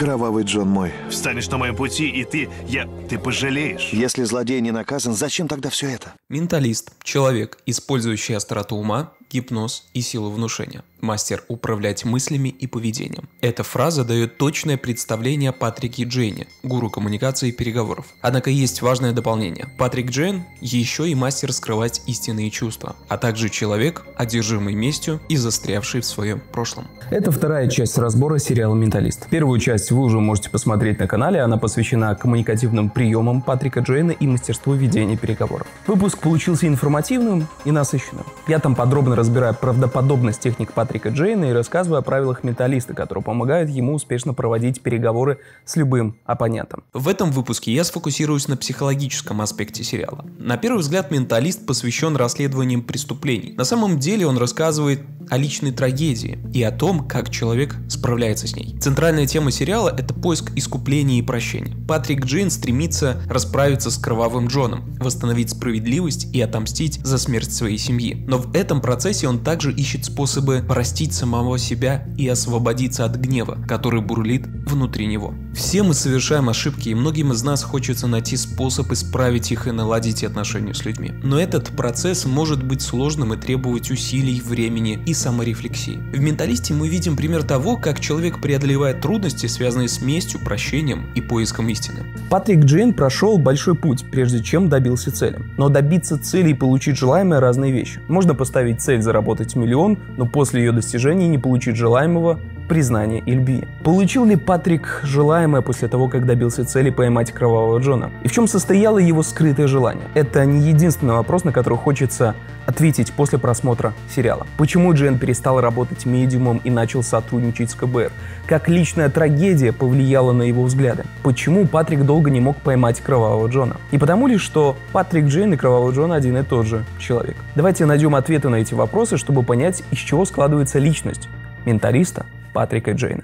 Кровавый Джон мой. Встанешь на моем пути, и ты пожалеешь. Если злодей не наказан, зачем тогда все это? Менталист – человек, использующий остроту ума, гипноз и силу внушения. Мастер управлять мыслями и поведением. Эта фраза дает точное представление о Патрике Джейне, гуру коммуникации и переговоров. Однако есть важное дополнение. Патрик Джейн еще и мастер скрывать истинные чувства, а также человек, одержимый местью и застрявший в своем прошлом. Это вторая часть разбора сериала «Менталист». Первую часть вы уже можете посмотреть на канале, она посвящена коммуникативным приемам Патрика Джейна и мастерству ведения переговоров. Выпуск получился информативным и насыщенным. Я там подробно разбираю правдоподобность техник Патрика Джейна и рассказываю о правилах менталиста, которые помогают ему успешно проводить переговоры с любым оппонентом. В этом выпуске я сфокусируюсь на психологическом аспекте сериала. На первый взгляд, «Менталист» посвящен расследованиям преступлений. На самом деле он рассказывает о личной трагедии и о том, как человек справляется с ней. Центральная тема сериала – это поиск искупления и прощения. Патрик Джейн стремится расправиться с Кровавым Джоном, восстановить справедливость и отомстить за смерть своей семьи. Но в этом процессе он также ищет способы простить самого себя и освободиться от гнева, который бурлит внутри него. Все мы совершаем ошибки, и многим из нас хочется найти способ исправить их и наладить отношения с людьми. Но этот процесс может быть сложным и требовать усилий, времени и саморефлексии. В «Менталисте» мы видим пример того, как человек преодолевает трудности, связанные с местью, прощением и поиском истины. Патрик Джейн прошел большой путь, прежде чем добился цели. Но добиться цели и получить желаемое – разные вещи. Можно поставить цель заработать миллион, но после ее достижения не получить желаемого признания и любви. Получил ли Патрик желаемое после того, как добился цели поймать Кровавого Джона? И в чем состояло его скрытое желание? Это не единственный вопрос, на который хочется ответить после просмотра сериала. Почему Джейн перестал работать медиумом и начал сотрудничать с КБР? Как личная трагедия повлияла на его взгляды? Почему Патрик долго не мог поймать Кровавого Джона? И потому ли, что Патрик Джейн и Кровавый Джон один и тот же человек? Давайте найдем ответы на эти вопросы, чтобы понять, из чего складывается личность менталиста Патрика Джейна.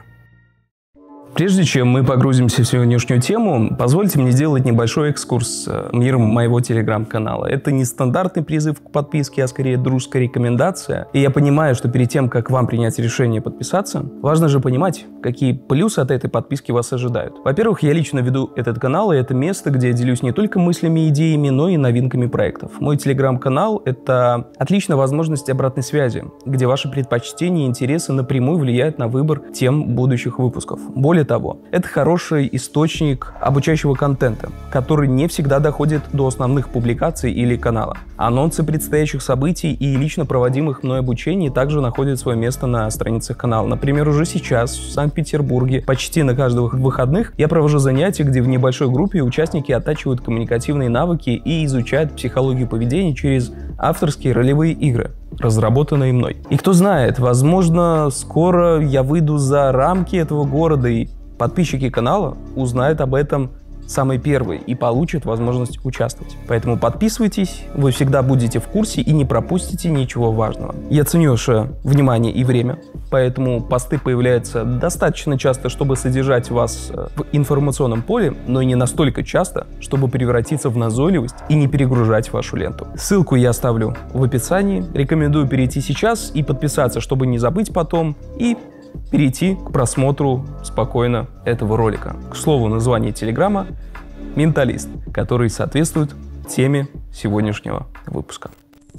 Прежде чем мы погрузимся в сегодняшнюю тему, позвольте мне сделать небольшой экскурс в мир моего телеграм-канала. Это не стандартный призыв к подписке, а скорее дружеская рекомендация. И я понимаю, что перед тем, как вам принять решение подписаться, важно же понимать, какие плюсы от этой подписки вас ожидают. Во-первых, я лично веду этот канал, и это место, где я делюсь не только мыслями и идеями, но и новинками проектов. Мой телеграм-канал — это отличная возможность обратной связи, где ваши предпочтения и интересы напрямую влияют на выбор тем будущих выпусков. Более того, это хороший источник обучающего контента, который не всегда доходит до основных публикаций или канала. Анонсы предстоящих событий и лично проводимых мной обучений также находят свое место на страницах канала. Например, уже сейчас в Санкт-Петербурге почти на каждых выходных я провожу занятия, где в небольшой группе участники оттачивают коммуникативные навыки и изучают психологию поведения через авторские ролевые игры, разработанные мной. И кто знает, возможно, скоро я выйду за рамки этого города, и подписчики канала узнают об этом самый первый и получат возможность участвовать. Поэтому подписывайтесь, вы всегда будете в курсе и не пропустите ничего важного. Я ценю ваше внимание и время, поэтому посты появляются достаточно часто, чтобы содержать вас в информационном поле, но и не настолько часто, чтобы превратиться в назойливость и не перегружать вашу ленту. Ссылку я оставлю в описании. Рекомендую перейти сейчас и подписаться, чтобы не забыть потом, и перейти к просмотру спокойно этого ролика. К слову, название телеграма — «Менталист», который соответствует теме сегодняшнего выпуска.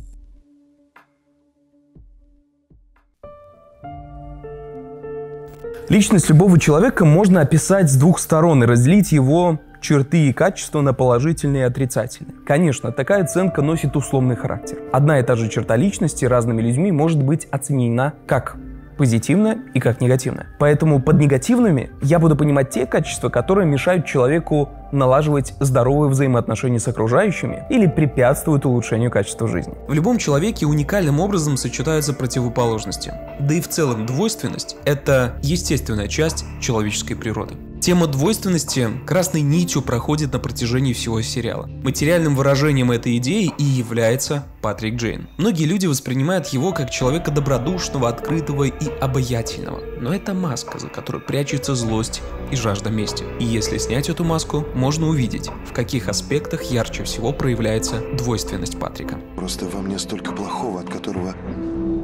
Личность любого человека можно описать с двух сторон и разделить его черты и качества на положительные и отрицательные. Конечно, такая оценка носит условный характер. Одна и та же черта личности разными людьми может быть оценена как позитивная и как негативная. Поэтому под негативными я буду понимать те качества, которые мешают человеку налаживать здоровые взаимоотношения с окружающими или препятствуют улучшению качества жизни. В любом человеке уникальным образом сочетаются противоположности. Да и в целом двойственность – это естественная часть человеческой природы. Тема двойственности красной нитью проходит на протяжении всего сериала. Материальным выражением этой идеи и является Патрик Джейн. Многие люди воспринимают его как человека добродушного, открытого и обаятельного. Но это маска, за которой прячется злость и жажда мести. И если снять эту маску, можно увидеть, в каких аспектах ярче всего проявляется двойственность Патрика. Просто во мне столько плохого, от которого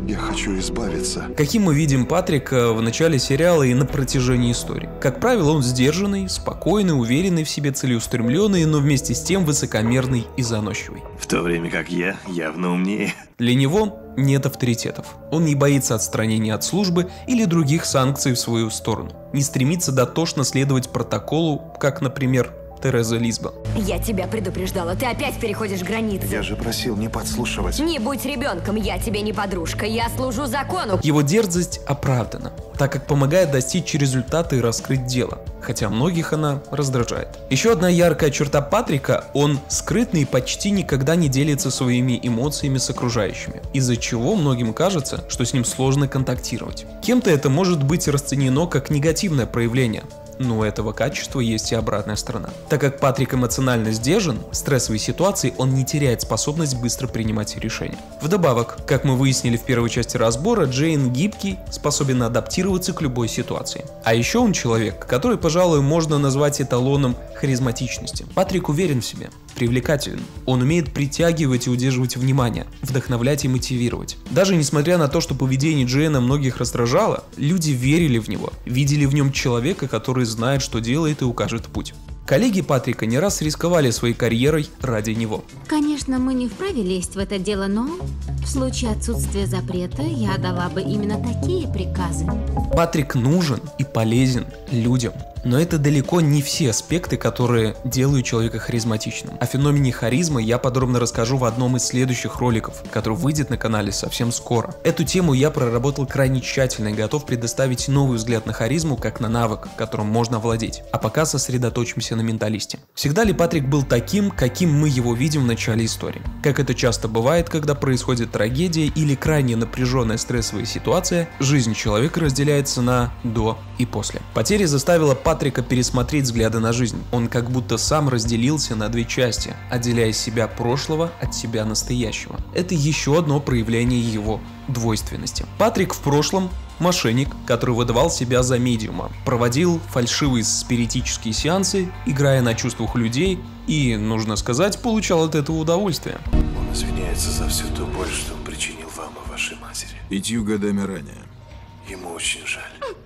Я хочу избавиться. Каким мы видим Патрика в начале сериала и на протяжении истории. Как правило, он сдержанный, спокойный, уверенный в себе, целеустремленный, но вместе с тем высокомерный и заносчивый. В то время как я явно умнее. Для него нет авторитетов. Он не боится отстранения от службы или других санкций в свою сторону. Не стремится дотошно следовать протоколу, как, например, Тереза Лисбон. Я тебя предупреждала, ты опять переходишь границы. Я же просил не подслушивать. Не будь ребенком, я тебе не подружка, я служу закону. Его дерзость оправдана, так как помогает достичь результата и раскрыть дело, хотя многих она раздражает. Еще одна яркая черта Патрика – он скрытный и почти никогда не делится своими эмоциями с окружающими, из-за чего многим кажется, что с ним сложно контактировать. Кем-то это может быть расценено как негативное проявление. Но у этого качества есть и обратная сторона. Так как Патрик эмоционально сдержан, в стрессовой ситуации он не теряет способность быстро принимать решения. Вдобавок, как мы выяснили в первой части разбора, Джейн гибкий, способен адаптироваться к любой ситуации. А еще он человек, который, пожалуй, можно назвать эталоном харизматичности. Патрик уверен в себе, привлекателен. Он умеет притягивать и удерживать внимание, вдохновлять и мотивировать. Даже несмотря на то, что поведение Джейна многих раздражало, люди верили в него, видели в нем человека, который знает, что делает и укажет путь. Коллеги Патрика не раз рисковали своей карьерой ради него. Конечно, мы не вправе лезть в это дело, но в случае отсутствия запрета я дала бы именно такие приказы. Патрик нужен и полезен людям. Но это далеко не все аспекты, которые делают человека харизматичным. О феномене харизмы я подробно расскажу в одном из следующих роликов, который выйдет на канале совсем скоро. Эту тему я проработал крайне тщательно и готов предоставить новый взгляд на харизму как на навык, которым можно владеть. А пока сосредоточимся на менталисте. Всегда ли Патрик был таким, каким мы его видим в начале истории? Как это часто бывает, когда происходит трагедия или крайне напряженная стрессовая ситуация, жизнь человека разделяется на до и после. Потеря заставила Патрика пересмотреть взгляды на жизнь. Он как будто сам разделился на две части, отделяя себя прошлого от себя настоящего. Это еще одно проявление его двойственности. Патрик в прошлом мошенник, который выдавал себя за медиума, проводил фальшивые спиритические сеансы, играя на чувствах людей и, нужно сказать, получал от этого удовольствие. Он извиняется за всю ту боль, что он причинил вам и вашей матери. 5 годами ранее. Ему очень жаль.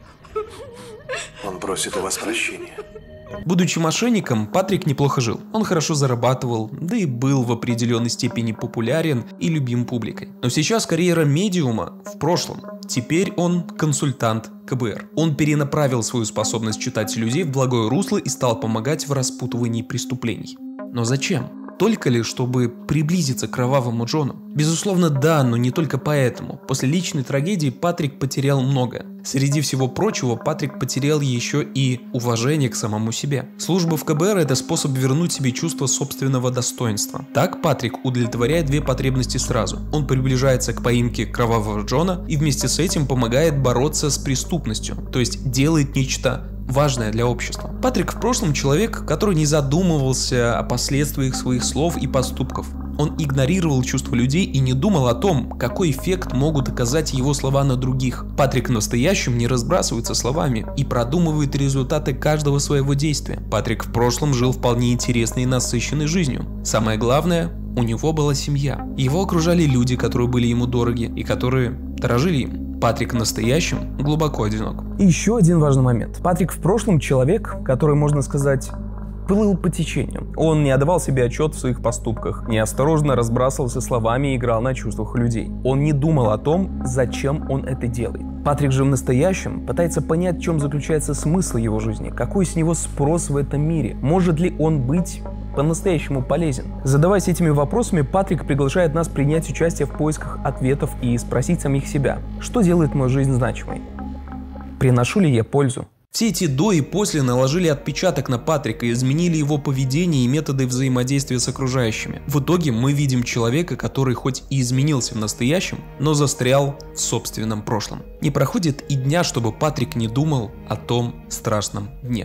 Он просит у вас прощения. Будучи мошенником, Патрик неплохо жил. Он хорошо зарабатывал, да и был в определенной степени популярен и любим публикой. Но сейчас карьера медиума в прошлом. Теперь он консультант КБР. Он перенаправил свою способность читать людей в благое русло и стал помогать в распутывании преступлений. Но зачем? Только ли, чтобы приблизиться к кровавому Джону? Безусловно, да, но не только поэтому. После личной трагедии Патрик потерял многое. Среди всего прочего, Патрик потерял еще и уважение к самому себе. Служба в КБР – это способ вернуть себе чувство собственного достоинства. Так Патрик удовлетворяет две потребности сразу. Он приближается к поимке кровавого Джона и вместе с этим помогает бороться с преступностью, то есть делает нечто важное для общества. Патрик в прошлом человек, который не задумывался о последствиях своих слов и поступков. Он игнорировал чувства людей и не думал о том, какой эффект могут оказать его слова на других. Патрик в настоящем не разбрасывается словами и продумывает результаты каждого своего действия. Патрик в прошлом жил вполне интересной и насыщенной жизнью. Самое главное, у него была семья. Его окружали люди, которые были ему дороги и которые дорожили им. Патрик в настоящем глубоко одинок. И еще один важный момент. Патрик в прошлом человек, который, можно сказать, плыл по течению. Он не отдавал себе отчет в своих поступках, неосторожно разбрасывался словами и играл на чувствах людей. Он не думал о том, зачем он это делает. Патрик же в настоящем пытается понять, в чем заключается смысл его жизни, какой с него спрос в этом мире, может ли он быть по-настоящему полезен. Задаваясь этими вопросами, Патрик приглашает нас принять участие в поисках ответов и спросить самих себя, что делает мою жизнь значимой? Приношу ли я пользу? Все эти до и после наложили отпечаток на Патрика и изменили его поведение и методы взаимодействия с окружающими. В итоге мы видим человека, который хоть и изменился в настоящем, но застрял в собственном прошлом. Не проходит и дня, чтобы Патрик не думал о том страшном дне.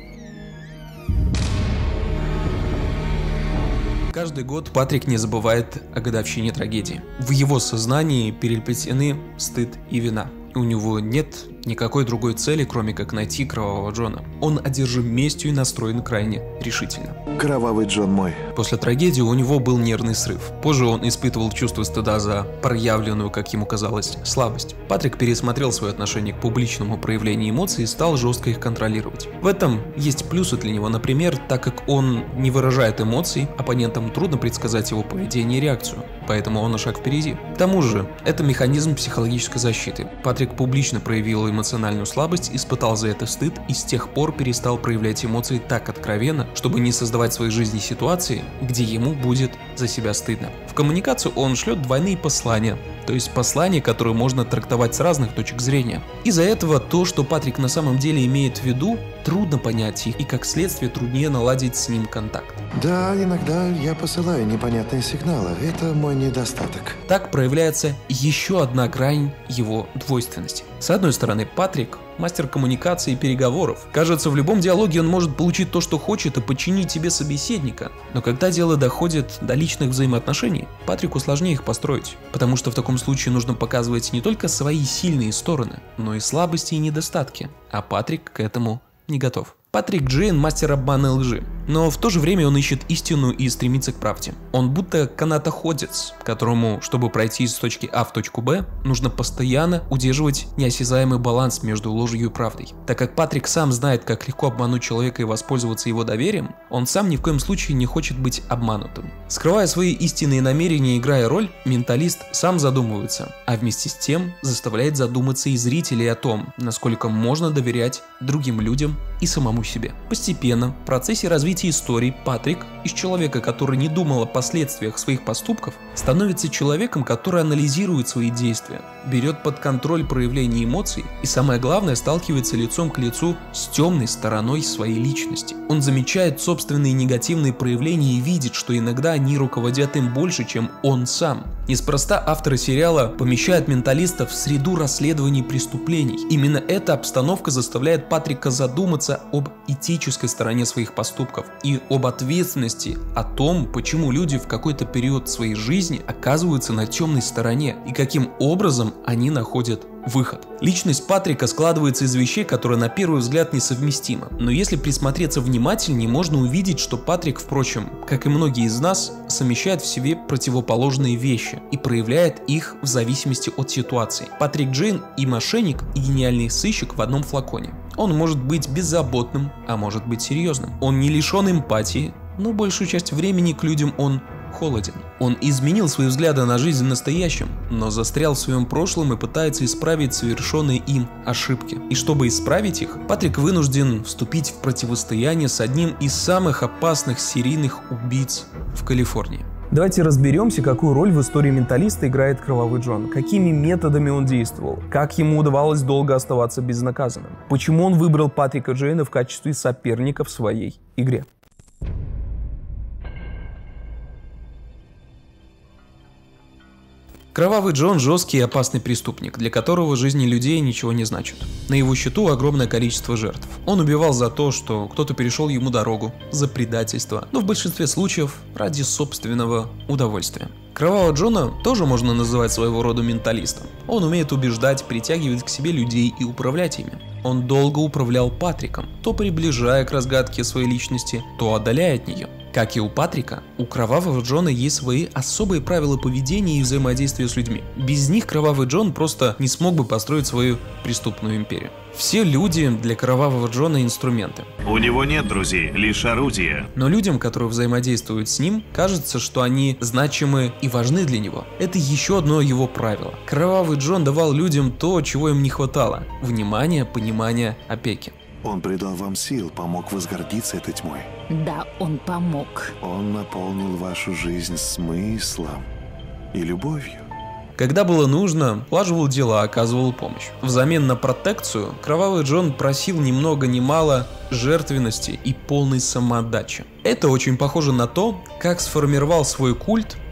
Каждый год Патрик не забывает о годовщине трагедии. В его сознании переплетены стыд и вина. У него нет никакой другой цели, кроме как найти Кровавого Джона. Он одержим местью и настроен крайне решительно. Кровавый Джон мой. После трагедии у него был нервный срыв. Позже он испытывал чувство стыда за проявленную, как ему казалось, слабость. Патрик пересмотрел свое отношение к публичному проявлению эмоций и стал жестко их контролировать. В этом есть плюсы для него. Например, так как он не выражает эмоций, оппонентам трудно предсказать его поведение и реакцию, поэтому он на шаг впереди. К тому же, это механизм психологической защиты. Патрик публично проявил эмоциональную слабость, испытал за это стыд и с тех пор перестал проявлять эмоции так откровенно, чтобы не создавать в своей жизни ситуации, где ему будет за себя стыдно. В коммуникацию он шлет двойные послания, то есть послания, которые можно трактовать с разных точек зрения. Из-за этого то, что Патрик на самом деле имеет в виду, трудно понять их, и как следствие труднее наладить с ним контакт. Да, иногда я посылаю непонятные сигналы. Это мой недостаток. Так проявляется еще одна грань его двойственности. С одной стороны, Патрик – мастер коммуникации и переговоров. Кажется, в любом диалоге он может получить то, что хочет, и подчинить себе собеседника. Но когда дело доходит до личных взаимоотношений, Патрику сложнее их построить. Потому что в таком случае нужно показывать не только свои сильные стороны, но и слабости и недостатки. А Патрик к этому не готов. Патрик Джейн – мастер обмана и лжи, но в то же время он ищет истину и стремится к правде. Он будто канатоходец, которому, чтобы пройти из точки А в точку Б, нужно постоянно удерживать неосязаемый баланс между ложью и правдой. Так как Патрик сам знает, как легко обмануть человека и воспользоваться его доверием, он сам ни в коем случае не хочет быть обманутым. Скрывая свои истинные намерения и играя роль, менталист сам задумывается, а вместе с тем заставляет задуматься и зрителей о том, насколько можно доверять другим людям и самому себе. Постепенно, в процессе развития истории, Патрик из человека, который не думал о последствиях своих поступков, становится человеком, который анализирует свои действия, берет под контроль проявление эмоций и, самое главное, сталкивается лицом к лицу с темной стороной своей личности. Он замечает собственные негативные проявления и видит, что иногда они руководят им больше, чем он сам. Неспроста авторы сериала помещают менталиста в среду расследований преступлений. Именно эта обстановка заставляет Патрика задуматься об этической стороне своих поступков и об ответственности, о том, почему люди в какой-то период своей жизни оказываются на темной стороне и каким образом они находят выход. Личность Патрика складывается из вещей, которые на первый взгляд несовместимы. Но если присмотреться внимательнее, можно увидеть, что Патрик, впрочем, как и многие из нас, совмещает в себе противоположные вещи и проявляет их в зависимости от ситуации. Патрик Джейн и мошенник, и гениальный сыщик в одном флаконе. Он может быть беззаботным, а может быть серьезным. Он не лишен эмпатии, но большую часть времени к людям он холоден. Он изменил свои взгляды на жизнь в настоящем, но застрял в своем прошлом и пытается исправить совершенные им ошибки. И чтобы исправить их, Патрик вынужден вступить в противостояние с одним из самых опасных серийных убийц в Калифорнии. Давайте разберемся, какую роль в истории менталиста играет Кровавый Джон, какими методами он действовал, как ему удавалось долго оставаться безнаказанным, почему он выбрал Патрика Джейна в качестве соперника в своей игре. Кровавый Джон – жесткий и опасный преступник, для которого жизни людей ничего не значат. На его счету огромное количество жертв. Он убивал за то, что кто-то перешел ему дорогу, за предательство, но в большинстве случаев ради собственного удовольствия. Кровавого Джона тоже можно называть своего рода менталистом. Он умеет убеждать, притягивать к себе людей и управлять ими. Он долго управлял Патриком, то приближая к разгадке своей личности, то отдаляя от нее. Как и у Патрика, у Кровавого Джона есть свои особые правила поведения и взаимодействия с людьми. Без них Кровавый Джон просто не смог бы построить свою преступную империю. Все люди для Кровавого Джона инструменты. У него нет друзей, лишь орудия. Но людям, которые взаимодействуют с ним, кажется, что они значимы и важны для него. Это еще одно его правило. Кровавый Джон давал людям то, чего им не хватало: внимание, понимание, опеки. Он придал вам сил, помог возгордиться этой тьмой. Да, он помог. Он наполнил вашу жизнь смыслом и любовью. Когда было нужно, улаживал дела, оказывал помощь. Взамен на протекцию Кровавый Джон просил ни много ни мало жертвенности и полной самоотдачи. Это очень похоже на то, как сформировал свой культ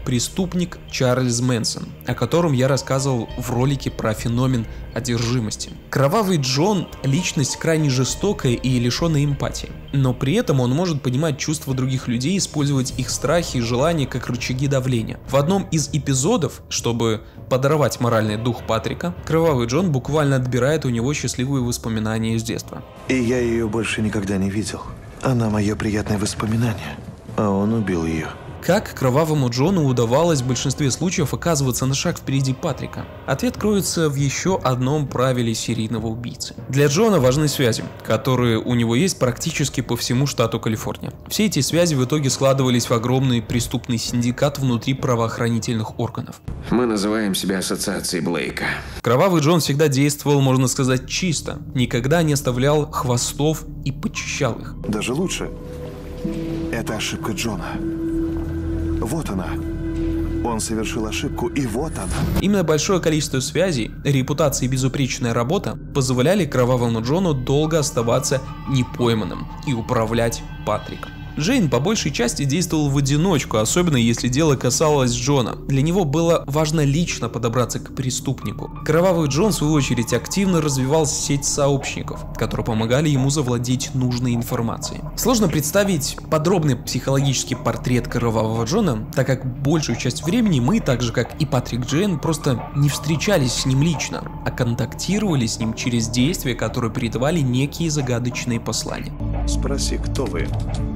преступник Чарльз Мэнсон, о котором я рассказывал в ролике про феномен одержимости. Кровавый Джон – личность крайне жестокая и лишенная эмпатии, но при этом он может понимать чувства других людей, использовать их страхи и желания как рычаги давления. В одном из эпизодов, чтобы подорвать моральный дух Патрика, Кровавый Джон буквально отбирает у него счастливые воспоминания из детства. И я ее больше никогда не видел. Она мое приятное воспоминание, а он убил ее. Как Кровавому Джону удавалось в большинстве случаев оказываться на шаг впереди Патрика? Ответ кроется в еще одном правиле серийного убийцы. Для Джона важны связи, которые у него есть практически по всему штату Калифорния. Все эти связи в итоге складывались в огромный преступный синдикат внутри правоохранительных органов. Мы называем себя ассоциацией Блейка. Кровавый Джон всегда действовал, можно сказать, чисто, никогда не оставлял хвостов и почищал их. Даже лучше. Это ошибка Джона. Вот она. Он совершил ошибку, и вот она. Именно большое количество связей, репутация и безупречная работа позволяли Кровавому Джону долго оставаться непойманным и управлять Патриком. Джейн по большей части действовал в одиночку, особенно если дело касалось Джона. Для него было важно лично подобраться к преступнику. Кровавый Джон, в свою очередь, активно развивал сеть сообщников, которые помогали ему завладеть нужной информацией. Сложно представить подробный психологический портрет Кровавого Джона, так как большую часть времени мы, так же как и Патрик Джейн, просто не встречались с ним лично, а контактировали с ним через действия, которые передавали некие загадочные послания. Спроси, кто вы?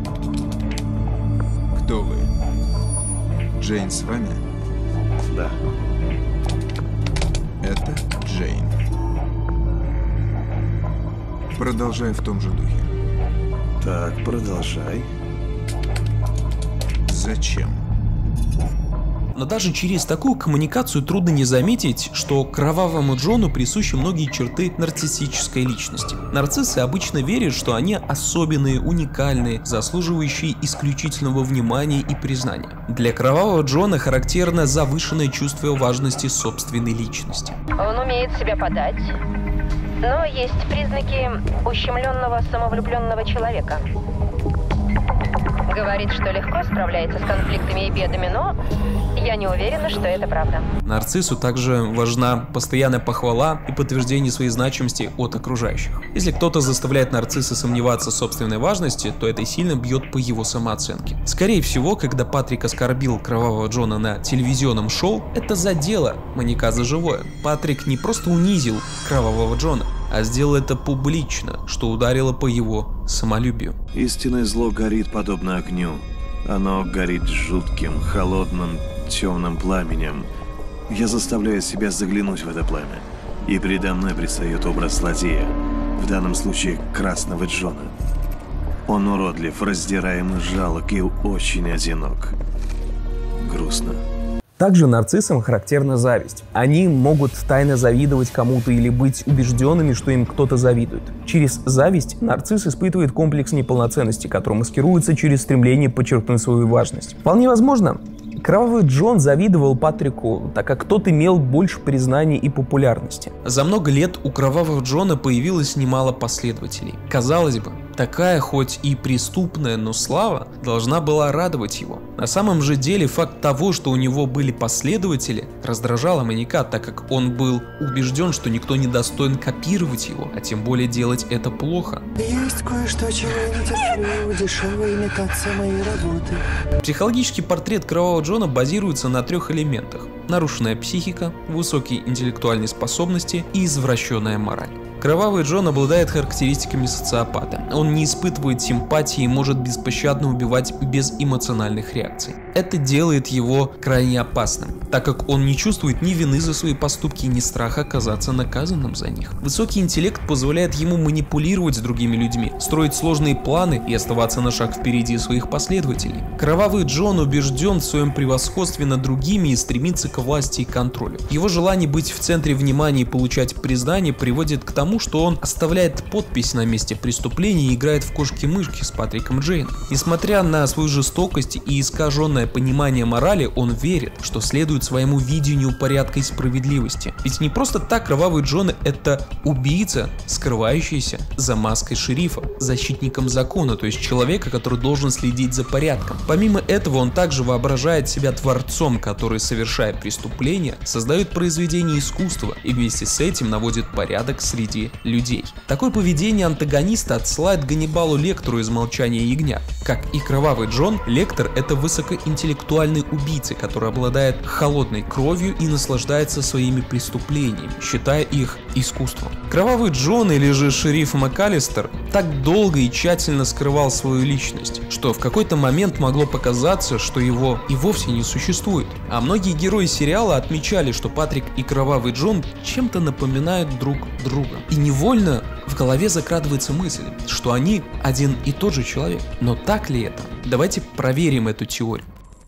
Кто вы? Джейн с вами? Да. Это Джейн. Продолжай в том же духе. Так, продолжай. Зачем? Но даже через такую коммуникацию трудно не заметить, что Кровавому Джону присущи многие черты нарциссической личности. Нарциссы обычно верят, что они особенные, уникальные, заслуживающие исключительного внимания и признания. Для Кровавого Джона характерно завышенное чувство важности собственной личности. Он умеет себя подать, но есть признаки ущемленного, самовлюбленного человека. Говорит, что легко справляется с конфликтами и бедами, но я не уверена, что это правда. Нарциссу также важна постоянная похвала и подтверждение своей значимости от окружающих. Если кто-то заставляет нарцисса сомневаться в собственной важности, то это сильно бьет по его самооценке. Скорее всего, когда Патрик оскорбил Кровавого Джона на телевизионном шоу, это задело маньяка за живое. Патрик не просто унизил Кровавого Джона, а сделал это публично, что ударило по его самолюбию. Истинное зло горит подобно огню. Оно горит жутким, холодным, темным пламенем. Я заставляю себя заглянуть в это пламя. И передо мной предстает образ злодея. В данном случае Красного Джона. Он уродлив, раздираем и жалок, и очень одинок. Грустно. Также нарциссам характерна зависть. Они могут тайно завидовать кому-то или быть убежденными, что им кто-то завидует. Через зависть нарцисс испытывает комплекс неполноценности, который маскируется через стремление подчеркнуть свою важность. Вполне возможно, Кровавый Джон завидовал Патрику, так как тот имел больше признания и популярности. За много лет у Кровавого Джона появилось немало последователей. Казалось бы, такая хоть и преступная, но слава должна была радовать его. На самом же деле факт того, что у него были последователи, раздражал маньяка, так как он был убежден, что никто не достоин копировать его, а тем более делать это плохо. Есть кое-что, чего я не терплю, дешевая имитация моей работы. Психологический портрет Кровавого Джона базируется на 3 элементах: нарушенная психика, высокие интеллектуальные способности и извращенная мораль. Кровавый Джон обладает характеристиками социопата. Он не испытывает симпатии и может беспощадно убивать без эмоциональных реакций. Это делает его крайне опасным, так как он не чувствует ни вины за свои поступки, ни страха оказаться наказанным за них. Высокий интеллект позволяет ему манипулировать с другими людьми, строить сложные планы и оставаться на шаг впереди своих последователей. Кровавый Джон убежден в своем превосходстве над другими и стремится к власти и контролю. Его желание быть в центре внимания и получать признание приводит к тому, тому, что он оставляет подпись на месте преступления и играет в кошки-мышки с Патриком Джейном. Несмотря на свою жестокость и искаженное понимание морали, он верит, что следует своему видению порядка и справедливости. Ведь не просто так Кровавый Джон — это убийца, скрывающийся за маской шерифа, защитником закона, то есть человека, который должен следить за порядком. Помимо этого, он также воображает себя творцом, который, совершая преступления, создает произведение искусства и вместе с этим наводит порядок среди людей. Такое поведение антагониста отсылает Ганнибалу Лектеру из «Молчания ягнят». Как и Кровавый Джон, Лектор — это высокоинтеллектуальный убийца, который обладает холодной кровью и наслаждается своими преступлениями, считая их искусством. Кровавый Джон, или же шериф МакАлистер, так долго и тщательно скрывал свою личность, что в какой-то момент могло показаться, что его и вовсе не существует. А многие герои сериала отмечали, что Патрик и Кровавый Джон чем-то напоминают друг друга. И невольно в голове закрадывается мысль, что они один и тот же человек. Но так ли это? Давайте проверим эту теорию.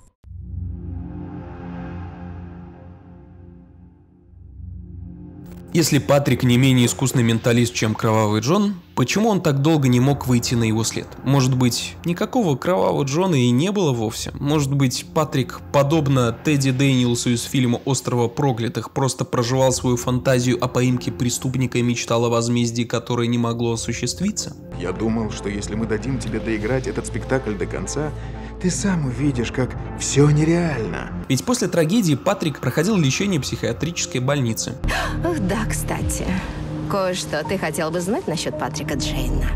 Если Патрик не менее искусный менталист, чем Кровавый Джон, почему он так долго не мог выйти на его след? Может быть, никакого Кровавого Джона и не было вовсе? Может быть, Патрик, подобно Тедди Дэниелсу из фильма «Острова проклятых», просто проживал свою фантазию о поимке преступника и мечтал о возмездии, которое не могло осуществиться? Я думал, что если мы дадим тебе доиграть этот спектакль до конца, ты сам увидишь, как все нереально. Ведь после трагедии Патрик проходил лечение в психиатрической больнице. Ох, да, кстати. Кое-что ты хотел бы знать насчет Патрика Джейна.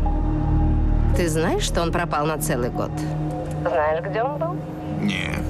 Ты знаешь, что он пропал на целый год? Знаешь, где он был? Нет.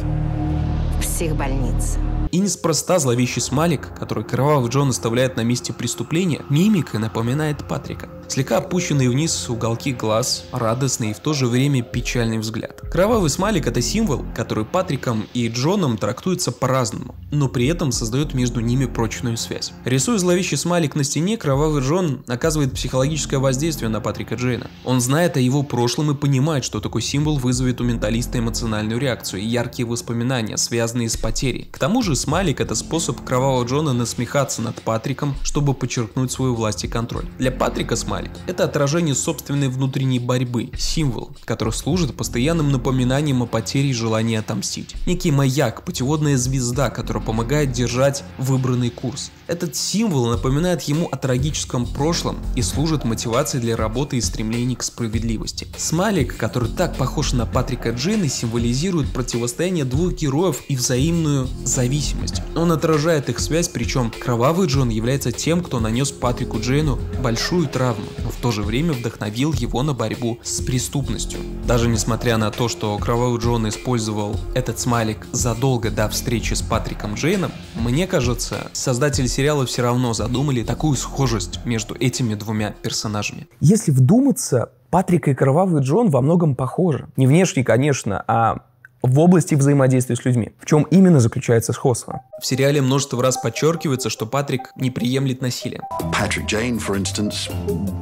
В психбольнице. И неспроста зловещий смайлик, который Кровавый Джон оставляет на месте преступления, мимикой напоминает Патрика. Слегка опущенные вниз уголки глаз, радостный и в то же время печальный взгляд. Кровавый смайлик — это символ, который Патриком и Джоном трактуется по-разному, но при этом создает между ними прочную связь. Рисуя зловещий смайлик на стене, Кровавый Джон оказывает психологическое воздействие на Патрика Джейна. Он знает о его прошлом и понимает, что такой символ вызовет у менталиста эмоциональную реакцию и яркие воспоминания, связанные с потерей. К тому же смайлик — это способ Кровавого Джона насмехаться над Патриком, чтобы подчеркнуть свою власть и контроль. Для Патрика смайлик — это отражение собственной внутренней борьбы, символ, который служит постоянным напоминанием о потере и желании отомстить. Некий маяк, путеводная звезда, которая помогает держать выбранный курс. Этот символ напоминает ему о трагическом прошлом и служит мотивацией для работы и стремлений к справедливости. Смайлик, который так похож на Патрика Джейна, символизирует противостояние двух героев и взаимную зависимость. Он отражает их связь, причем Кровавый Джон является тем, кто нанес Патрику Джейну большую травму, но в то же время вдохновил его на борьбу с преступностью. Даже несмотря на то, что Кровавый Джон использовал этот смайлик задолго до встречи с Патриком Джейном, мне кажется, создатели сериала все равно задумали такую схожесть между этими двумя персонажами. Если вдуматься, Патрик и Кровавый Джон во многом похожи. Не внешне, конечно, а в области взаимодействия с людьми. В чем именно заключается сходство? В сериале множество раз подчеркивается, что Патрик не приемлет насилия. Patrick Jane, for instance,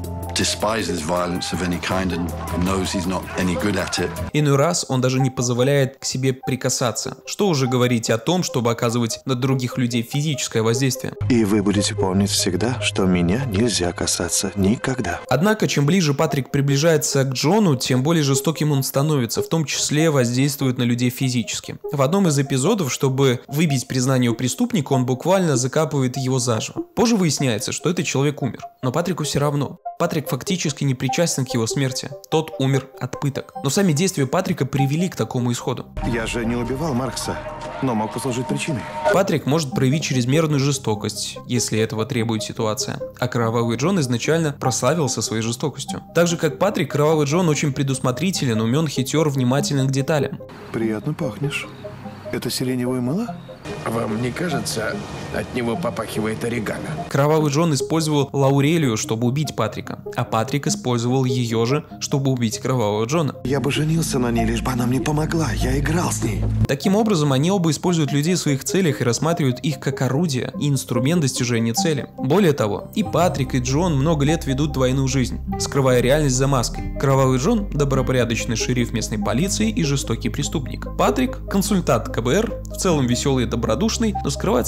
despises violence of any kind and knows he's not any good at it. Иной раз он даже не позволяет к себе прикасаться. Что уже говорить о том, чтобы оказывать на других людей физическое воздействие. И вы будете помнить всегда, что меня нельзя касаться никогда. Однако, чем ближе Патрик приближается к Джону, тем более жестоким он становится, в том числе воздействует на людей физически. В одном из эпизодов, чтобы выбить признание у преступника, он буквально закапывает его заживо. Позже выясняется, что этот человек умер, но Патрику все равно. Патрик фактически не причастен к его смерти. Тот умер от пыток. Но сами действия Патрика привели к такому исходу. Я же не убивал Маркса, но мог послужить причиной. Патрик может проявить чрезмерную жестокость, если этого требует ситуация. А Кровавый Джон изначально прославился своей жестокостью. Так же, как Патрик, Кровавый Джон очень предусмотрителен, умен, хитер, внимателен к деталям. Приятно пахнешь. Это сиреневое мыло? Вам не кажется, от него попахивает орегано? Кровавый Джон использовал Лаурелию, чтобы убить Патрика, а Патрик использовал ее же, чтобы убить Кровавого Джона. Я бы женился на ней, лишь бы она мне помогла. Я играл с ней. Таким образом, они оба используют людей в своих целях и рассматривают их как орудие и инструмент достижения цели. Более того, и Патрик, и Джон много лет ведут двойную жизнь, скрывая реальность за маской. Кровавый Джон – добропорядочный шериф местной полиции и жестокий преступник. Патрик – консультант КБР, в целом веселый и добродушный, но скрывает свое глубокое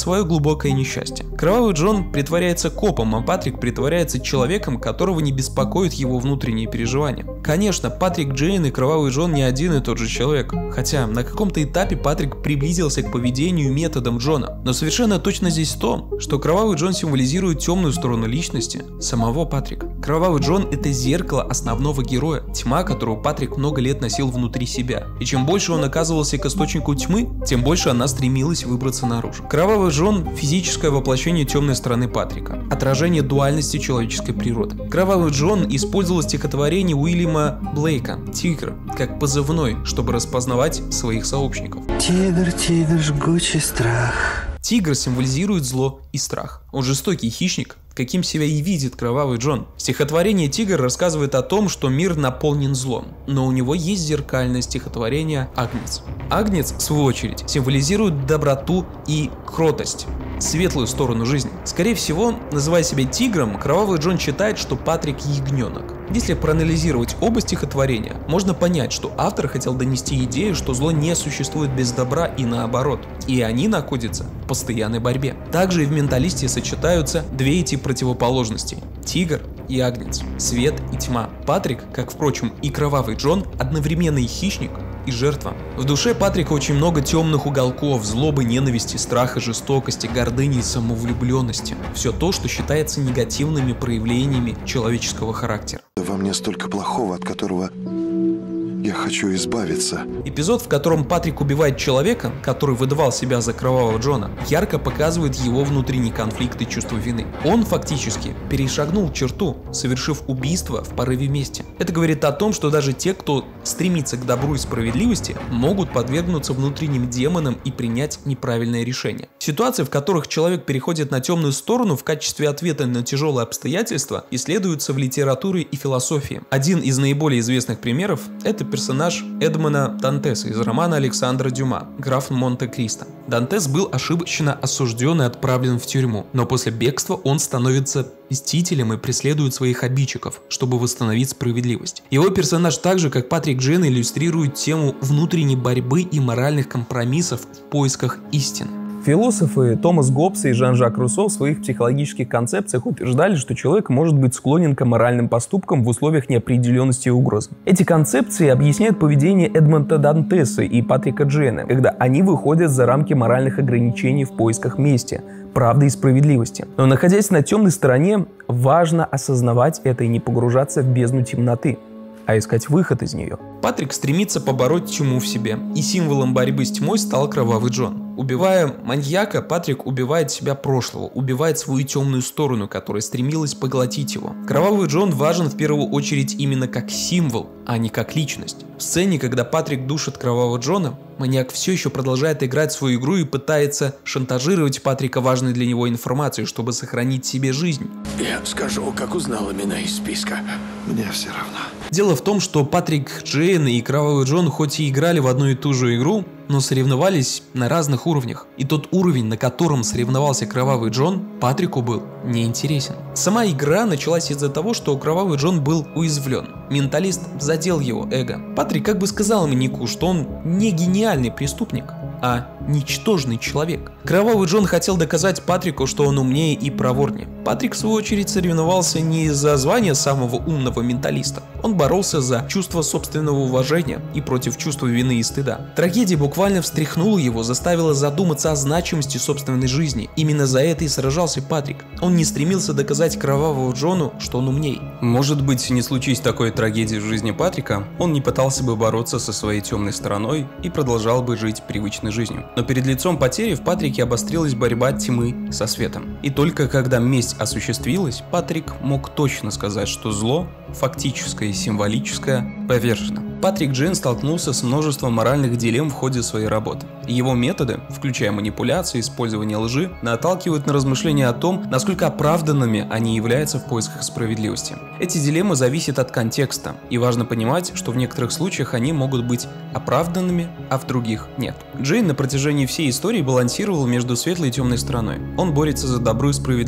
глубокое несчастье. Кровавый Джон притворяется копом, а Патрик притворяется человеком, которого не беспокоят его внутренние переживания. Конечно, Патрик Джейн и Кровавый Джон не один и тот же человек, хотя на каком-то этапе Патрик приблизился к поведению и методам Джона. Но совершенно точно здесь то, что Кровавый Джон символизирует темную сторону личности самого Патрика. Кровавый Джон — это зеркало основного героя, тьма, которую Патрик много лет носил внутри себя. И чем больше он оказывался к источнику тьмы, тем больше она стремилась выбраться наружу. Кровавый Джон — физическое воплощение темной стороны Патрика, отражение дуальности человеческой природы. Кровавый Джон использовал стихотворение Уильяма Блейка «Тигр» как позывной, чтобы распознавать своих сообщников. Тигр, тигр, жгучий страх. Тигр символизирует зло и страх. Он жестокий хищник, каким себя и видит Кровавый Джон. Стихотворение «Тигр» рассказывает о том, что мир наполнен злом, но у него есть зеркальное стихотворение «Агнец». Агнец, в свою очередь, символизирует доброту и кротость, светлую сторону жизни. Скорее всего, называя себя тигром, Кровавый Джон считает, что Патрик ягненок. Если проанализировать оба стихотворения, можно понять, что автор хотел донести идею, что зло не существует без добра и наоборот, и они находятся в постоянной борьбе. Также и в «Менталисте» сочетаются две эти противоположности – тигр и агнец, свет и тьма. Патрик, как, впрочем, и Кровавый Джон, одновременно и хищник, и жертва. В душе Патрика очень много темных уголков, злобы, ненависти, страха, жестокости, гордыни и самовлюбленности. Все то, что считается негативными проявлениями человеческого характера. Во мне столько плохого, от которого я хочу избавиться. Эпизод, в котором Патрик убивает человека, который выдавал себя за Кровавого Джона, ярко показывает его внутренний конфликт и чувство вины. Он фактически перешагнул черту, совершив убийство в порыве мести. Это говорит о том, что даже те, кто стремится к добру и справедливости, могут подвергнуться внутренним демонам и принять неправильное решение. Ситуации, в которых человек переходит на темную сторону в качестве ответа на тяжелые обстоятельства, исследуются в литературе и философии. Один из наиболее известных примеров – это персонаж Эдмона Дантеса из романа Александра Дюма «Граф Монте-Кристо». Дантес был ошибочно осужден и отправлен в тюрьму, но после бегства он становится мстителем и преследует своих обидчиков, чтобы восстановить справедливость. Его персонаж, так же как Патрик Джейн, иллюстрирует тему внутренней борьбы и моральных компромиссов в поисках истины. Философы Томас Гоббс и Жан-Жак Руссо в своих психологических концепциях утверждали, что человек может быть склонен к аморальным поступкам в условиях неопределенности и угрозы. Эти концепции объясняют поведение Эдмонда Дантеса и Патрика Джейна, когда они выходят за рамки моральных ограничений в поисках мести, правды и справедливости. Но находясь на темной стороне, важно осознавать это и не погружаться в бездну темноты, а искать выход из нее. Патрик стремится побороть тьму в себе, и символом борьбы с тьмой стал Кровавый Джон. Убивая маньяка, Патрик убивает себя прошлого, убивает свою темную сторону, которая стремилась поглотить его. Кровавый Джон важен в первую очередь именно как символ, а не как личность. В сцене, когда Патрик душит Кровавого Джона, маньяк все еще продолжает играть свою игру и пытается шантажировать Патрика важной для него информацией, чтобы сохранить себе жизнь. Я скажу, как узнал имена из списка. Мне все равно. Дело в том, что Патрик Джейн и Кровавый Джон хоть и играли в одну и ту же игру, но соревновались на разных уровнях. И тот уровень, на котором соревновался Кровавый Джон, Патрику был неинтересен. Сама игра началась из-за того, что Кровавый Джон был уязвлен. Менталист задел его эго. Патрик как бы сказал маньяку, что он не гениальный преступник, а ничтожный человек. Кровавый Джон хотел доказать Патрику, что он умнее и проворнее. Патрик, в свою очередь, соревновался не из-за звания самого умного менталиста. Он боролся за чувство собственного уважения и против чувства вины и стыда. Трагедия буквально встряхнула его, заставила задуматься о значимости собственной жизни. Именно за это и сражался Патрик. Он не стремился доказать Кровавому Джону, что он умней. Может быть, не случись такой трагедии в жизни Патрика, он не пытался бы бороться со своей темной стороной и продолжал бы жить привычной жизнью. Но перед лицом потери в Патрике обострилась борьба тьмы со светом. И только когда месть осуществилась, Патрик мог точно сказать, что зло, фактическое и символическое, повержено. Патрик Джейн столкнулся с множеством моральных дилемм в ходе своей работы. Его методы, включая манипуляции, использование лжи, наталкивают на размышления о том, насколько оправданными они являются в поисках справедливости. Эти дилеммы зависят от контекста, и важно понимать, что в некоторых случаях они могут быть оправданными, а в других нет. Джейн на протяжении всей истории балансировал между светлой и темной стороной. Он борется за добро и справедливость.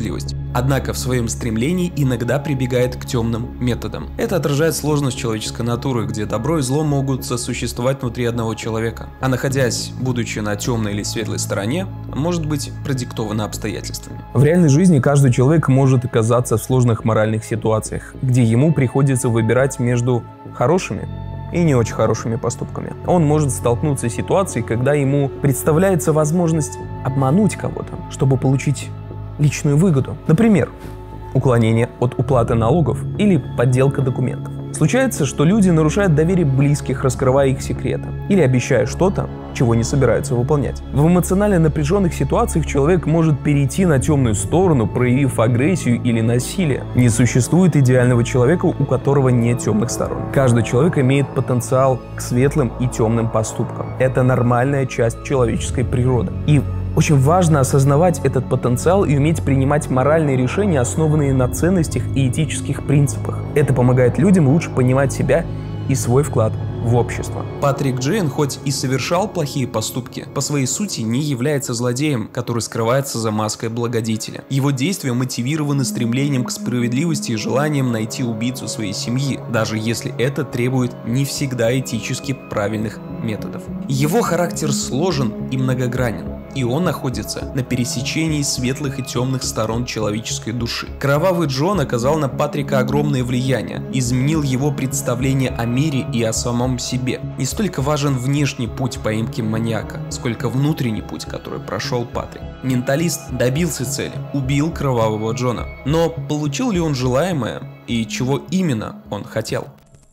однако в своем стремлении иногда прибегает к темным методам. Это отражает сложность человеческой натуры, где добро и зло могут сосуществовать внутри одного человека, а находясь, будучи на темной или светлой стороне, может быть продиктовано обстоятельствами. В реальной жизни каждый человек может оказаться в сложных моральных ситуациях, где ему приходится выбирать между хорошими и не очень хорошими поступками. Он может столкнуться с ситуацией, когда ему представляется возможность обмануть кого-то, чтобы получить личную выгоду. Например, уклонение от уплаты налогов или подделка документов. Случается, что люди нарушают доверие близких, раскрывая их секреты, или обещая что-то, чего не собираются выполнять. В эмоционально напряженных ситуациях человек может перейти на темную сторону, проявив агрессию или насилие. Не существует идеального человека, у которого нет темных сторон. Каждый человек имеет потенциал к светлым и темным поступкам. Это нормальная часть человеческой природы. И очень важно осознавать этот потенциал и уметь принимать моральные решения, основанные на ценностях и этических принципах. Это помогает людям лучше понимать себя и свой вклад в общество. Патрик Джейн, хоть и совершал плохие поступки, по своей сути не является злодеем, который скрывается за маской благодетеля. Его действия мотивированы стремлением к справедливости и желанием найти убийцу своей семьи, даже если это требует не всегда этически правильных методов. Его характер сложен и многогранен, и он находится на пересечении светлых и темных сторон человеческой души. Кровавый Джон оказал на Патрика огромное влияние, изменил его представление о мире и о самом себе. Не столько важен внешний путь поимки маньяка, сколько внутренний путь, который прошел Патрик. Менталист добился цели, убил Кровавого Джона. Но получил ли он желаемое и чего именно он хотел?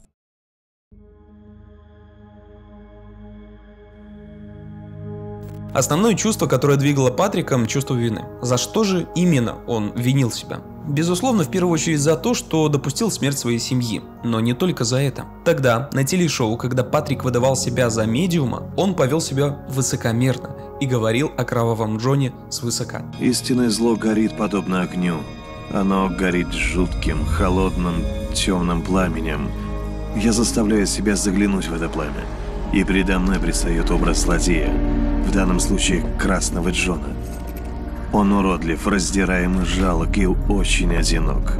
Основное чувство, которое двигало Патриком, чувство вины. За что же именно он винил себя? Безусловно, в первую очередь за то, что допустил смерть своей семьи, но не только за это. Тогда, на телешоу, когда Патрик выдавал себя за медиума, он повел себя высокомерно и говорил о Кровавом Джоне свысока. Истинное зло горит подобно огню. Оно горит жутким, холодным, темным пламенем. Я заставляю себя заглянуть в это пламя, и передо мной предстает образ злодея, в данном случае Красного Джона. Он уродлив, раздираем и жалок, и очень одинок.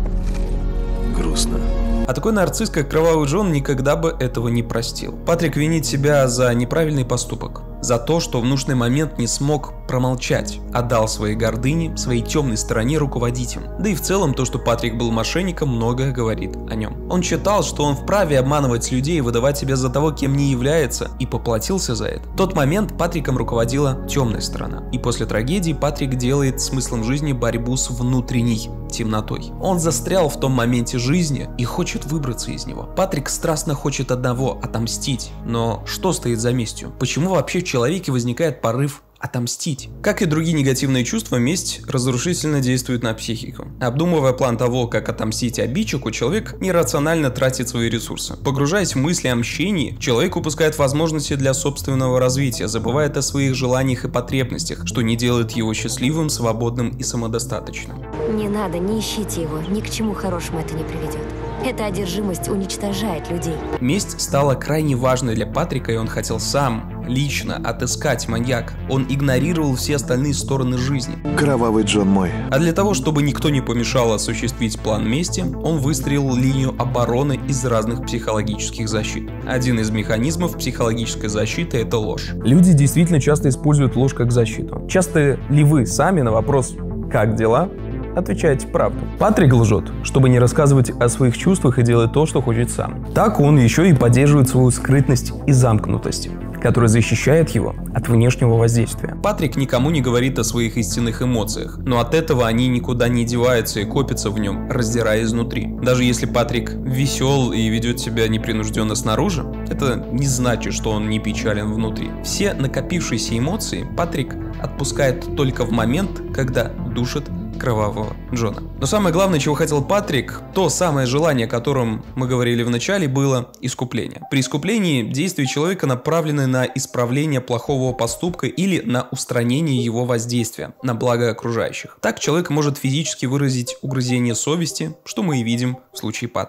Грустно. А такой нарцисс, как Кровавый Джон, никогда бы этого не простил. Патрик винит себя за неправильный поступок. За то, что в нужный момент не смог промолчать, отдал своей гордыне, своей темной стороне руководить им. Да и в целом то, что Патрик был мошенником, многое говорит о нем. Он считал, что он вправе обманывать людей и выдавать себя за того, кем не является, и поплатился за это. В тот момент Патриком руководила темная сторона. И после трагедии Патрик делает смыслом жизни борьбу с внутренней темнотой. Он застрял в том моменте жизни и хочет выбраться из него. Патрик страстно хочет одного – отомстить. Но что стоит за местью? Почему вообще в человеке возникает порыв отомстить? Как и другие негативные чувства, месть разрушительно действует на психику. Обдумывая план того, как отомстить обидчику, человек нерационально тратит свои ресурсы. Погружаясь в мысли о мщении, человек упускает возможности для собственного развития, забывает о своих желаниях и потребностях, что не делает его счастливым, свободным и самодостаточным. Не надо, не ищите его, ни к чему хорошему это не приведет. Эта одержимость уничтожает людей. Месть стала крайне важной для Патрика, и он хотел сам, лично отыскать маньяка. Он игнорировал все остальные стороны жизни. Кровавый Джон мой. А для того, чтобы никто не помешал осуществить план мести, он выстроил линию обороны из разных психологических защит. Один из механизмов психологической защиты – это ложь. Люди действительно часто используют ложь как защиту. Часто ли вы сами на вопрос «как дела?» отвечаете правду. Патрик лжет, чтобы не рассказывать о своих чувствах и делать то, что хочет сам. Так он еще и поддерживает свою скрытность и замкнутость, которая защищает его от внешнего воздействия. Патрик никому не говорит о своих истинных эмоциях, но от этого они никуда не деваются и копятся в нем, раздирая изнутри. Даже если Патрик весел и ведет себя непринужденно снаружи, это не значит, что он не печален внутри. Все накопившиеся эмоции Патрик отпускает только в момент, когда душит Кровавого Джона. Но самое главное, чего хотел Патрик, то самое желание, о котором мы говорили в начале, было искупление. При искуплении действия человека направлены на исправление плохого поступка или на устранение его воздействия на благо окружающих. Так человек может физически выразить угрызение совести, что мы и видим в случае Патрика.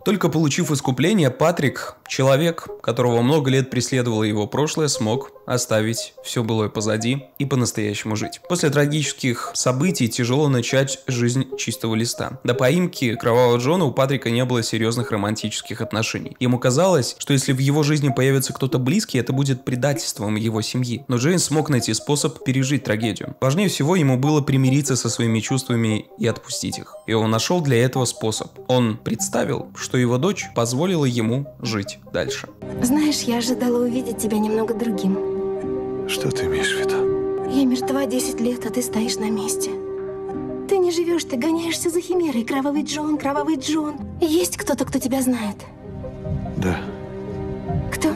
Только получив искупление, Патрик, человек, которого много лет преследовало его прошлое, смог оставить все былое позади и по-настоящему жить. После трагических событий тяжело начать жизнь чистого листа. До поимки Кровавого Джона у Патрика не было серьезных романтических отношений. Ему казалось, что если в его жизни появится кто-то близкий, это будет предательством его семьи. Но Джейн смог найти способ пережить трагедию. Важнее всего ему было примириться со своими чувствами и отпустить их. И он нашел для этого способ. Он представил, что его дочь позволила ему жить дальше. Знаешь, я ожидала увидеть тебя немного другим. Что ты имеешь в виду? Я мертва 10 лет, а ты стоишь на месте. Ты не живешь, ты гоняешься за химерой. Кровавый Джон, Кровавый Джон. Есть кто-то, кто тебя знает? Да. Кто?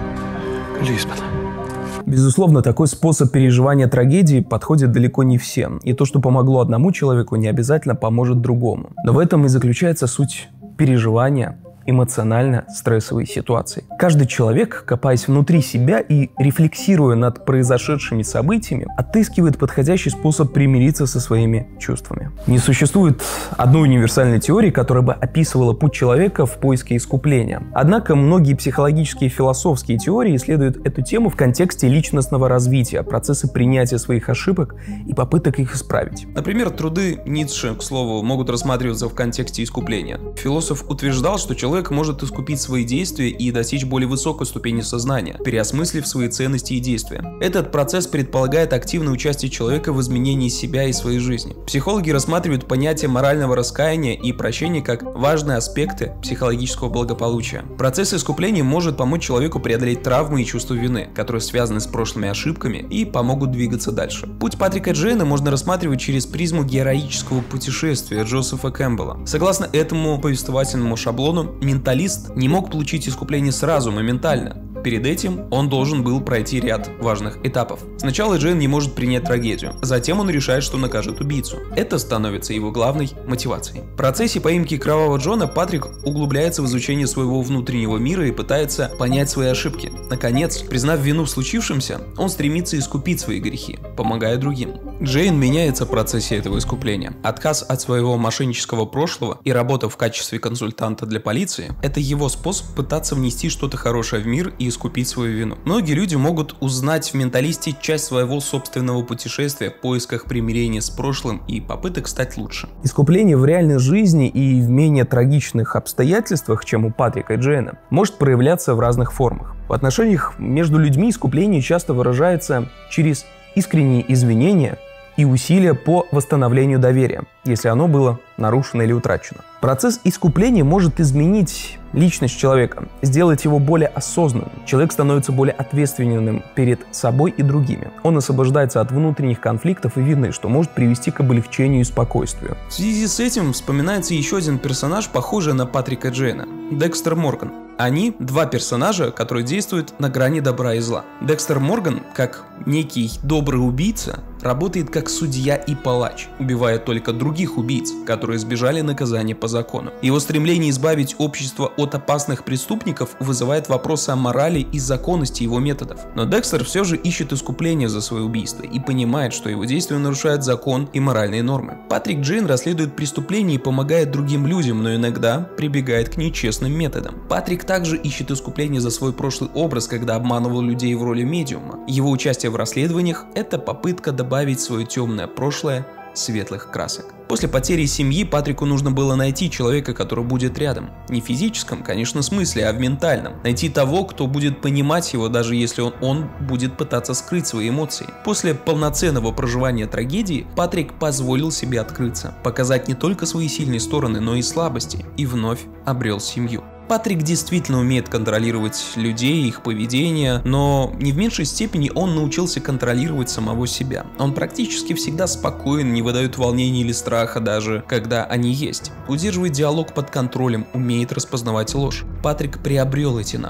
Лизбен. Безусловно, такой способ переживания трагедии подходит далеко не всем. И то, что помогло одному человеку, не обязательно поможет другому. Но в этом и заключается суть переживания эмоционально стрессовой ситуации. Каждый человек, копаясь внутри себя и рефлексируя над произошедшими событиями, отыскивает подходящий способ примириться со своими чувствами. Не существует одной универсальной теории, которая бы описывала путь человека в поиске искупления. Однако многие психологические и философские теории исследуют эту тему в контексте личностного развития, процесса принятия своих ошибок и попыток их исправить. Например, труды Ницше, к слову, могут рассматриваться в контексте искупления. Философ утверждал, что человек может искупить свои действия и достичь более высокой ступени сознания, переосмыслив свои ценности и действия. Этот процесс предполагает активное участие человека в изменении себя и своей жизни. Психологи рассматривают понятие морального раскаяния и прощения как важные аспекты психологического благополучия. Процесс искупления может помочь человеку преодолеть травмы и чувство вины, которые связаны с прошлыми ошибками и помогут двигаться дальше. Путь Патрика Джейна можно рассматривать через призму героического путешествия Джозефа Кэмпбелла. Согласно этому повествовательному шаблону, менталист не мог получить искупление сразу, моментально. Перед этим он должен был пройти ряд важных этапов. Сначала Джейн не может принять трагедию, затем он решает, что накажет убийцу. Это становится его главной мотивацией. В процессе поимки Кровавого Джона Патрик углубляется в изучение своего внутреннего мира и пытается понять свои ошибки. Наконец, признав вину в случившемся, он стремится искупить свои грехи, помогая другим. Джейн меняется в процессе этого искупления. Отказ от своего мошеннического прошлого и работа в качестве консультанта для полиции – это его способ пытаться внести что-то хорошее в мир и искупить свою вину. Многие люди могут узнать в менталисте часть своего собственного путешествия в поисках примирения с прошлым и попыток стать лучше. Искупление в реальной жизни и в менее трагичных обстоятельствах, чем у Патрика и Джейна, может проявляться в разных формах. В отношениях между людьми искупление часто выражается через искренние извинения и усилия по восстановлению доверия, если оно было нарушено или утрачено. Процесс искупления может изменить личность человека, сделать его более осознанным. Человек становится более ответственным перед собой и другими. Он освобождается от внутренних конфликтов и вины, что может привести к облегчению и спокойствию. В связи с этим вспоминается еще один персонаж, похожий на Патрика Джейна – Декстер Морган. Они два персонажа, которые действуют на грани добра и зла. Декстер Морган, как некий добрый убийца, работает как судья и палач, убивая только других убийц, которые избежали наказания по закону. Его стремление избавить общество от опасных преступников вызывает вопросы о морали и законности его методов. Но Декстер все же ищет искупление за свои убийства и понимает, что его действия нарушают закон и моральные нормы. Патрик Джейн расследует преступления и помогает другим людям, но иногда прибегает к нечестным методам. Патрик также ищет искупление за свой прошлый образ, когда обманывал людей в роли медиума. Его участие в расследованиях – это попытка добавить в свое темное прошлое светлых красок. После потери семьи Патрику нужно было найти человека, который будет рядом. Не в физическом, конечно, смысле, а в ментальном. Найти того, кто будет понимать его, даже если он будет пытаться скрыть свои эмоции. После полноценного проживания трагедии Патрик позволил себе открыться, показать не только свои сильные стороны, но и слабости, и вновь обрел семью. Патрик действительно умеет контролировать людей, их поведение, но не в меньшей степени он научился контролировать самого себя. Он практически всегда спокоен, не выдает волнений или страха, даже когда они есть. Удерживает диалог под контролем, умеет распознавать ложь. Патрик приобрел эти навыки.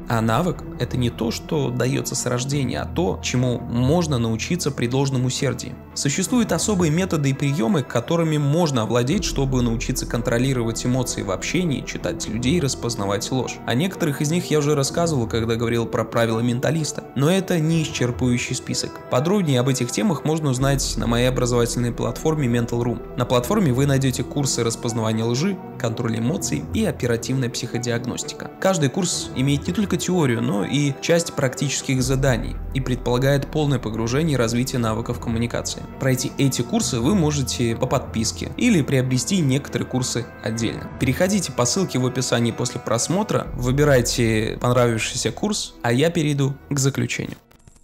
А навык — это не то, что дается с рождения, а то, чему можно научиться при должном усердии. Существуют особые методы и приемы, которыми можно овладеть, чтобы научиться контролировать эмоции в общении, читать людей, распознавать ложь. О некоторых из них я уже рассказывал, когда говорил про правила менталиста, но это не исчерпывающий список. Подробнее об этих темах можно узнать на моей образовательной платформе Mental.ru. На платформе вы найдете курсы распознавания лжи, контроль эмоций и оперативная психодиагностика. Каждый курс имеет не только теорию, но и часть практических заданий и предполагает полное погружение и развитие навыков коммуникации. Пройти эти курсы вы можете по подписке или приобрести некоторые курсы отдельно. Переходите по ссылке в описании после просмотра, выбирайте понравившийся курс, а я перейду к заключению.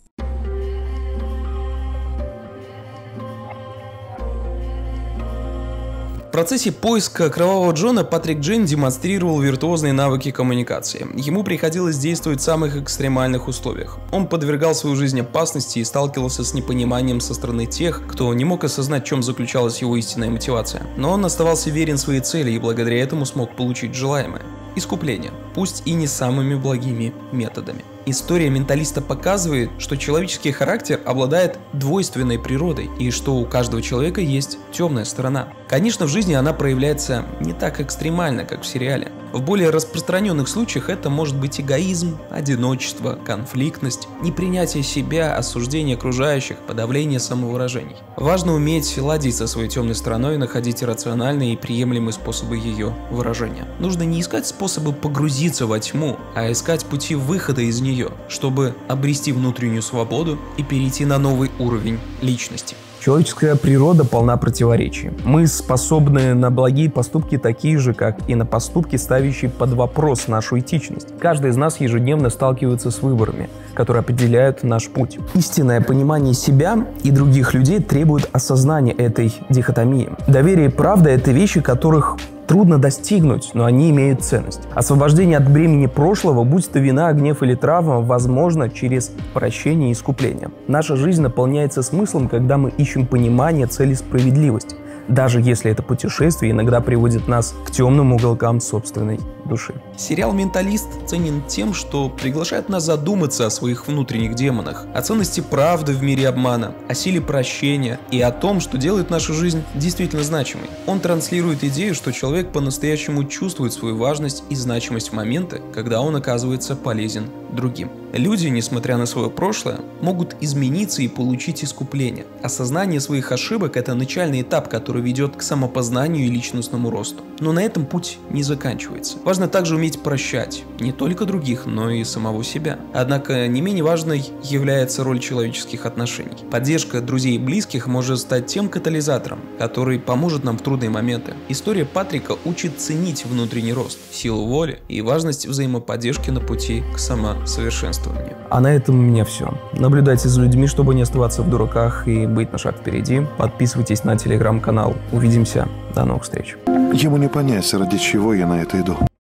В процессе поиска Кровавого Джона Патрик Джейн демонстрировал виртуозные навыки коммуникации. Ему приходилось действовать в самых экстремальных условиях. Он подвергал свою жизнь опасности и сталкивался с непониманием со стороны тех, кто не мог осознать, в чем заключалась его истинная мотивация. Но он оставался верен своей цели и благодаря этому смог получить желаемое. Искупление, пусть и не самыми благими методами. История менталиста показывает, что человеческий характер обладает двойственной природой и что у каждого человека есть темная сторона. Конечно, в жизни она проявляется не так экстремально, как в сериале. В более распространенных случаях это может быть эгоизм, одиночество, конфликтность, непринятие себя, осуждение окружающих, подавление самовыражений. Важно уметь ладить со своей темной стороной и находить рациональные и приемлемые способы ее выражения. Нужно не искать способы погрузиться во тьму, а искать пути выхода из нее, чтобы обрести внутреннюю свободу и перейти на новый уровень личности. Человеческая природа полна противоречий. Мы способны на благие поступки такие же, как и на поступки, ставящие под вопрос нашу этичность. Каждый из нас ежедневно сталкивается с выборами, которые определяют наш путь. Истинное понимание себя и других людей требует осознания этой дихотомии. Доверие и правда — это вещи, которых трудно достигнуть, но они имеют ценность. Освобождение от бремени прошлого, будь то вина, гнев или травма, возможно через прощение и искупление. Наша жизнь наполняется смыслом, когда мы ищем понимание, цели, справедливость, даже если это путешествие иногда приводит нас к темным уголкам собственной души. Сериал «Менталист» ценен тем, что приглашает нас задуматься о своих внутренних демонах, о ценности правды в мире обмана, о силе прощения и о том, что делает нашу жизнь действительно значимой. Он транслирует идею, что человек по-настоящему чувствует свою важность и значимость в моменты, когда он оказывается полезен другим. Люди, несмотря на свое прошлое, могут измениться и получить искупление. Осознание своих ошибок — это начальный этап, который ведет к самопознанию и личностному росту. Но на этом путь не заканчивается. Важно также уметь прощать не только других, но и самого себя. Однако не менее важной является роль человеческих отношений. Поддержка друзей и близких может стать тем катализатором, который поможет нам в трудные моменты. История Патрика учит ценить внутренний рост, силу воли и важность взаимоподдержки на пути к самосовершенствованию. А на этом у меня все. Наблюдайте за людьми, чтобы не оставаться в дураках и быть на шаг впереди. Подписывайтесь на телеграм-канал. Увидимся. До новых встреч. Ему не понять, ради чего я на это иду.